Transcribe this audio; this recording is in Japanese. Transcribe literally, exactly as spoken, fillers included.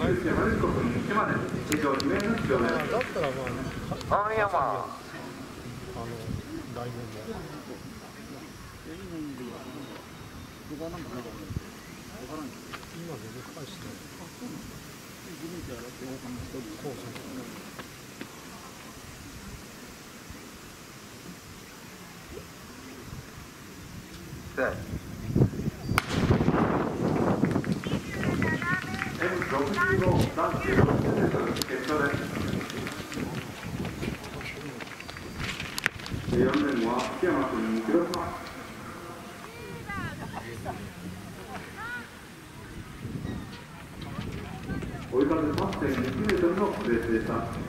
印山口国にちまで以上に名の必要です。 だったらまあ、 青山。 あの来年も。今で返して。こうそう。 エムろくじゅうご 男子ろくじゅうメートル決勝です。よんレーンは秋山君に広島。追い風 さんてんにキロメートルのレースでした。